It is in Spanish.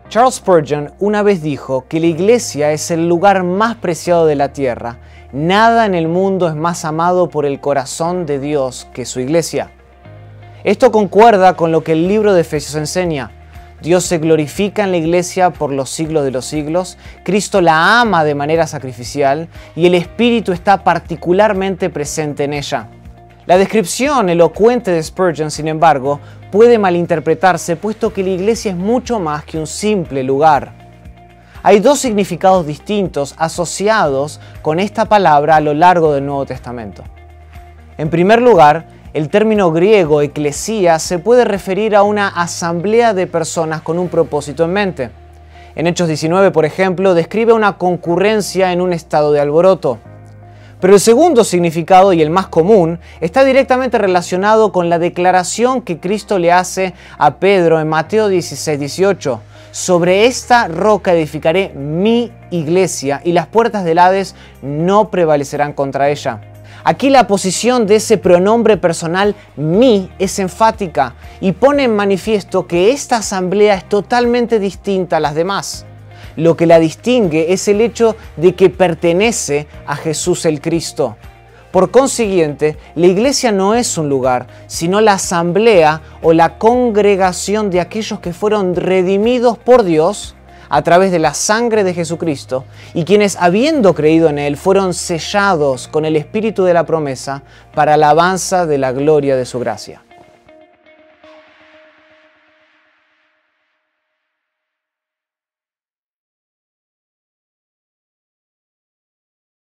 Charles Spurgeon una vez dijo que la iglesia es el lugar más preciado de la tierra. Nada en el mundo es más amado por el corazón de Dios que su iglesia. Esto concuerda con lo que el libro de Efesios enseña. Dios se glorifica en la iglesia por los siglos de los siglos, Cristo la ama de manera sacrificial y el Espíritu está particularmente presente en ella. La descripción elocuente de Spurgeon, sin embargo, puede malinterpretarse puesto que la iglesia es mucho más que un simple lugar. Hay dos significados distintos asociados con esta palabra a lo largo del Nuevo Testamento. En primer lugar, el término griego eclesía se puede referir a una asamblea de personas con un propósito en mente. En Hechos 19, por ejemplo, describe una concurrencia en un estado de alboroto. Pero el segundo significado, y el más común, está directamente relacionado con la declaración que Cristo le hace a Pedro en Mateo 16:18. Sobre esta roca edificaré mi iglesia y las puertas del Hades no prevalecerán contra ella. Aquí la posición de ese pronombre personal mi es enfática y pone en manifiesto que esta asamblea es totalmente distinta a las demás. Lo que la distingue es el hecho de que pertenece a Jesús el Cristo. Por consiguiente, la iglesia no es un lugar, sino la asamblea o la congregación de aquellos que fueron redimidos por Dios a través de la sangre de Jesucristo y quienes, habiendo creído en Él, fueron sellados con el Espíritu de la promesa para alabanza de la gloria de su gracia.